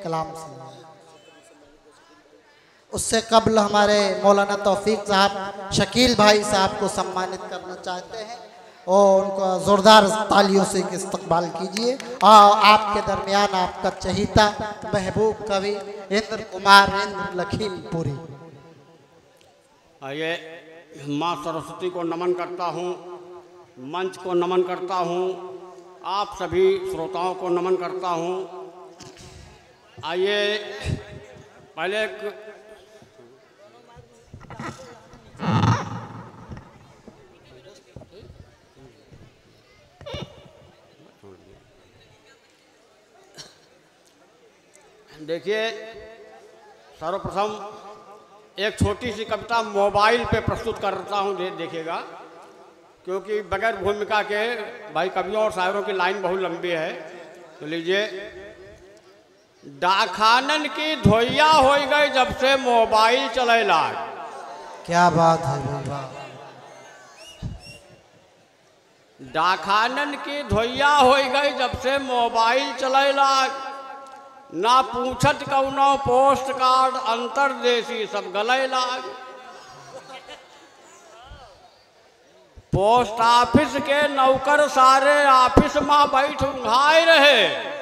कलाम से। उससे कबल हमारे मौलाना तौफीक साहब शकील भाई साहब को सम्मानित करना चाहते हैं और उनको ज़ोरदार तालियों से इस्तकबाल कीजिए। और आपके दरमियान आपका चहीता महबूब कवि इंद्र कुमार इंद्र लखीमपुरी। आइए, माँ सरस्वती को नमन करता हूँ, मंच को नमन करता हूँ, आप सभी श्रोताओं को नमन करता हूँ। आइए, पहले देखिए, सर्वप्रथम एक छोटी सी कविता मोबाइल पे प्रस्तुत करता हूँ, देखिएगा, क्योंकि बगैर भूमिका के भाई कवियों और शायरों की लाइन बहुत लंबी है। तो लीजिए। डाखानन की धोइया हो गई जब से मोबाइल चले लाग। क्या बात है बाबा। डाखानन की धोइया हो गई जब से मोबाइल चले लाग। ना पूछत कौनो पोस्ट कार्ड अंतरदेशी सब गले लाग। पोस्ट ऑफिस के नौकर सारे ऑफिस में बैठ उंघाए रहे।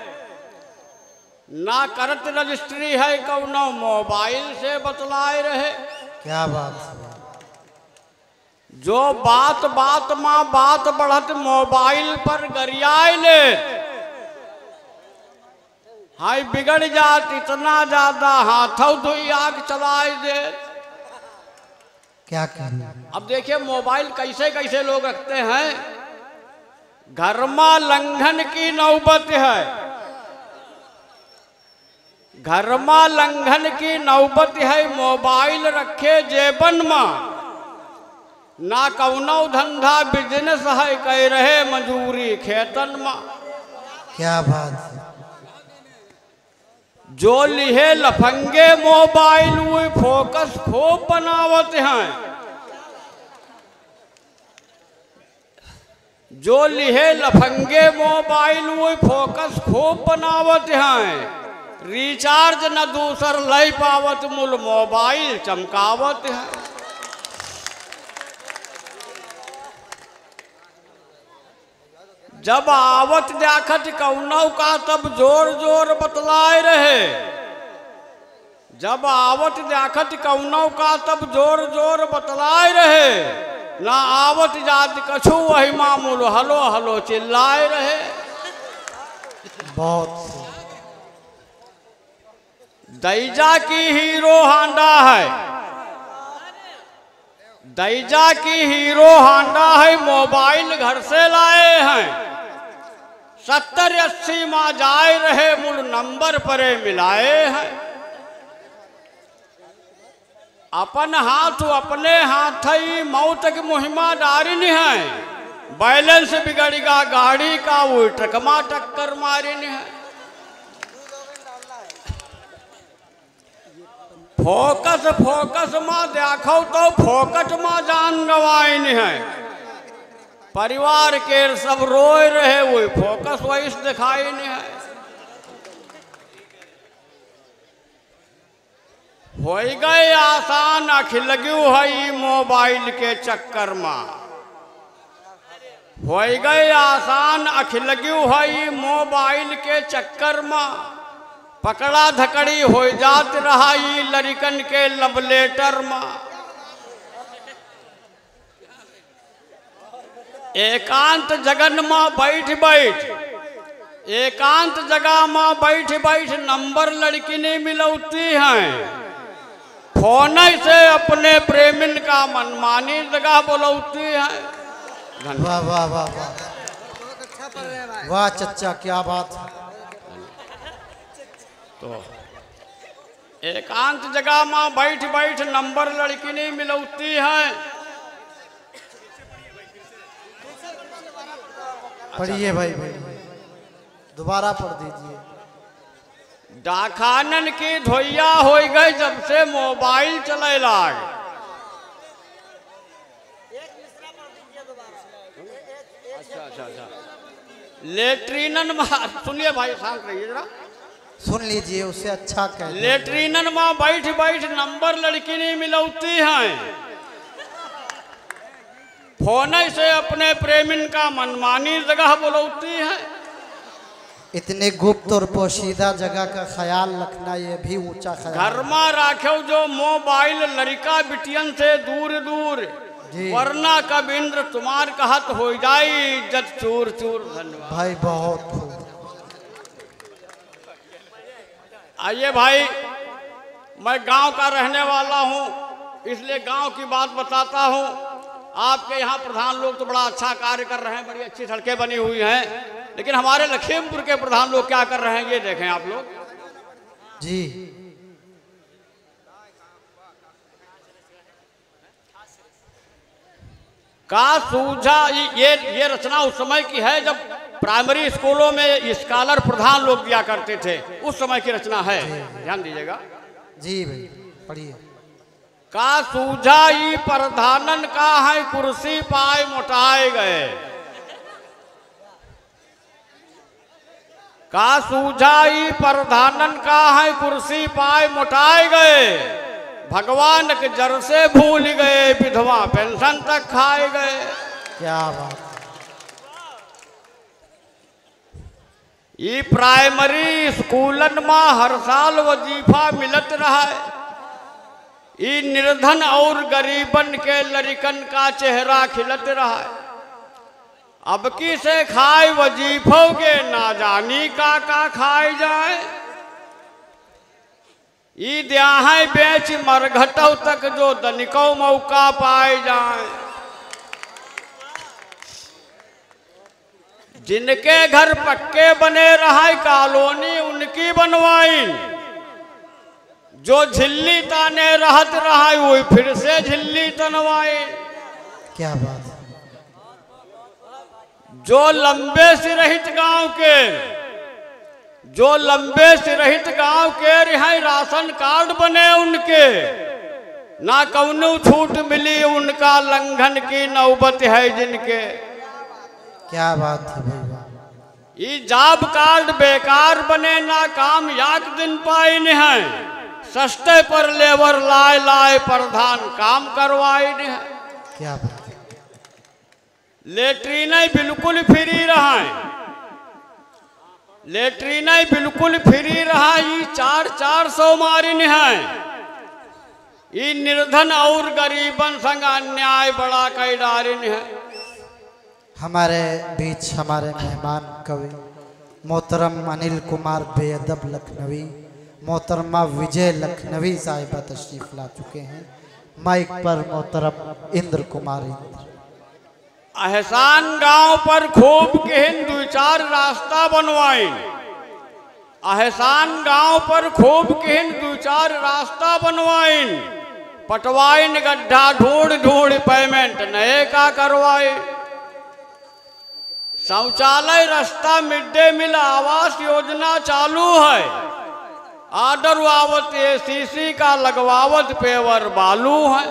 ना करत रजिस्ट्री है कौनो मोबाइल से बतलाए रहे। क्या बात है। जो बात बात में बात बढ़त मोबाइल पर गरियाए ले। हाय बिगड़ जात इतना ज्यादा हाथों धुई आग चलाए दे। क्या करें। अब देखिए मोबाइल कैसे कैसे लोग रखते हैं। घर में लंघन की नौबत है। घर में लंघन की नौबत है। मोबाइल रखे जेबन में। ना कौनो धंधा बिजनेस है कह रहे मजूरी खेतन में। क्या बात है। जो लिहे लफंगे मोबाइल वो फोकस खूब बनावत हैं। जो लिहे लफंगे मोबाइल वो फोकस खूब बनावत हैं। रिचार्ज न दूसर लय पावत मूल मोबाइल चमकावत है। जब आवत देखत कौनौ का तब जोर जोर बतलाए रहे। जब आवत देखत कौनौ का तब जोर जोर बतलाए रहे। ना आवत जात कछु वही मामूल हलो हलो चिल्लाए रहे। बहुत दैजा की हीरो हांडा है। दैजा की हीरो हांडा है। मोबाइल घर से लाए हैं। 70-80 माँ जाए रहे मूल नंबर परे मिलाए हैं। अपन हाथ अपने हाथ ही मौत की मुहिमा डारिन है। बैलेंस बिगड़ेगा गाड़ी का वो टकमा टक्कर मारिन है। फोकस फोकस माँ देखो तो फोकट माँ जान गवाइन है। परिवार के सब रोए रहे वो फोकस वैस दिखाई नहीं है। हो गए आसान अख लग्यू है मोबाइल के चक्कर में। हो गए आसान अख लग्यू है मोबाइल के चक्कर में। पकड़ा धकड़ी हो जात रहा लड़कन के लव लेटर में। एकांत जगन में बैठ बैठ एकांत जगह में बैठ बैठ नंबर लड़की ने मिलौती हैं। फोन से अपने प्रेमिन का मनमानी जगह बुलौती हैं। वाह वाह वाह वाह वाह चचा क्या बात है। तो एकांत जगह में बैठ बैठ नंबर लड़की ने मिलौती हैं। पढ़िए भाई दोबारा पढ़ दीजिए। डाखानन की धोइया हो गई जब से मोबाइल चले लाग। अच्छा अच्छा अच्छा। लेट्रिनन में सुनिए भाई शांत रहिए जरा। सुन लीजिए, उसे अच्छा कह दीजिए। लेटरीनन में बैठ बैठ नंबर लड़की नहीं मिलौती हैं, फोन से अपने प्रेमिन का मनमानी जगह बुलौती है। इतने गुप्त और पोशीदा जगह का ख्याल रखना ये भी ऊंचा ख्याल। घर में राखो जो मोबाइल लड़का बिटियन से दूर दूर, वरना कब इंद्र तुम्हार कहत हो जाई इज्जत चूर चूर। धन्यवाद भाई, बहुत खूब। आइए भाई, मैं गांव का रहने वाला हूं, इसलिए गांव की बात बताता हूं। आपके यहाँ प्रधान लोग तो बड़ा अच्छा कार्य कर रहे हैं, बड़ी अच्छी सड़कें बनी हुई हैं, लेकिन हमारे लखीमपुर के प्रधान लोग क्या कर रहे हैं ये देखें आप लोग जी। का सूझा ये रचना उस समय की है जब प्राइमरी स्कूलों में स्कॉलर प्रधान लोग दिया करते थे, उस समय की रचना है, ध्यान दीजिएगा। जी भाई, पढ़िए। का सूझा ई प्रधानन का है कुर्सी पाए मोटाए गए, का सूझा ई प्रधानन का है कुर्सी पाए मोटाए गए, भगवान के जर से भूल गए विधवा पेंशन तक खाए गए। क्या बात। ई प्राइमरी स्कूलन में हर साल वजीफा मिलत रहा है, ई निर्धन और गरीबन के लड़कन का चेहरा खिलत रहा है। अब की से खाए वजीफोगे ना जानी का खाए जाए, ई द्याहाय बेच मरघटों तक जो दनिको मौका पाए जाए। जिनके घर पक्के बने रहा कॉलोनी उनकी बनवाई, जो झिल्ली ताने रहत रहा वही फिर से झिल्ली तनवाए। क्या बात है। जो लंबे सिरहित गांव के, जो लंबे सिरहित गांव के रिहाई राशन कार्ड बने उनके, ना कौनो छूट मिली उनका लंघन की नौबत है जिनके। क्या बात है भाई। ये जॉब कार्ड बेकार बने ना काम याक दिन पाए हैं, सस्ते पर लेबर लाए लाए प्रधान काम करवाए नहीं है। क्या बात है। लेटरीन बिल्कुल फ्री रहा है, लेटरीन बिल्कुल फ्री रहा, ये 400 मारिन है, ये निर्धन और गरीबन संग अन्याय बड़ा कई डारिन है। हमारे बीच हमारे मेहमान कवि मोहतरम अनिल कुमार बेअदब लखनवी, मोहतरमा विजय लखनवी साहिबा तशरीफ ला चुके हैं। माइक पर मोहतरम इंद्र कुमार इंद्र। एहसान गांव पर खूब केहन 2-4 रास्ता बनवाई, एहसान गांव पर खूब केहन 2-4 रास्ता बनवाई, पटवाइन गड्ढा ढूंढ ढूंढ पेमेंट नए का करवाए। शौचालय रास्ता mid day meal Awas Yojana चालू है, आर्डर आवत ACC का लगवावत पेवर बालू है।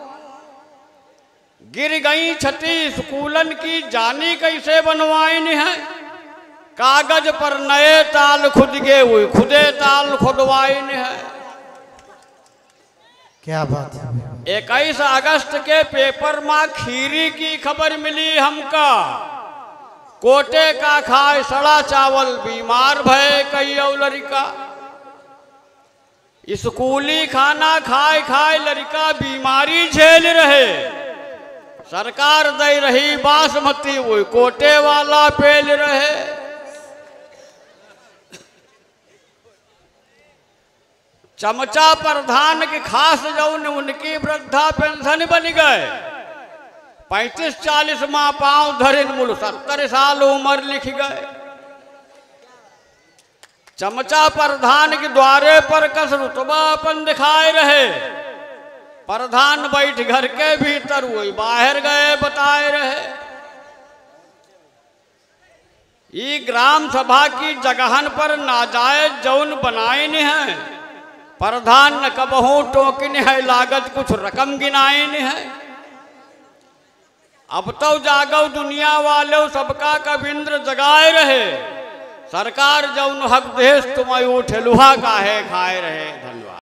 गिर गई छठी स्कूलन की जानी कैसे बनवाइन है, कागज पर नए ताल खुद गए हुए खुदे ताल खुदवाइन है। क्या बात है। 21 अगस्त के पेपर में खीरी की खबर मिली हमका, कोटे का खाए सड़ा चावल बीमार भय कई लड़का। स्कूली खाना खाए खाए लड़का बीमारी झेल रहे, सरकार दे रही बासमती वो कोटे वाला पेल रहे। चमचा प्रधान के खास जौन उनकी वृद्धा पेंशन बन गए, 35-40 माह पांव धरिन मूल 70 साल उम्र लिख गए। चमचा प्रधान के द्वारे पर कस रुतबा अपन दिखाए रहे, प्रधान बैठ घर के भीतर वही बाहर गए बताए रहे। ये ग्राम सभा की जगहन पर नाजायज जौन बनाए नहीं है, प्रधान न कबहू टोकिन है लागत कुछ रकम गिनाए नहीं है। अब तो जागो दुनिया वाले सबका कविंद्र जगाए रहे, सरकार जौन हक देश तुम ठेलुहा काहे खाए रहे। धन्यवाद।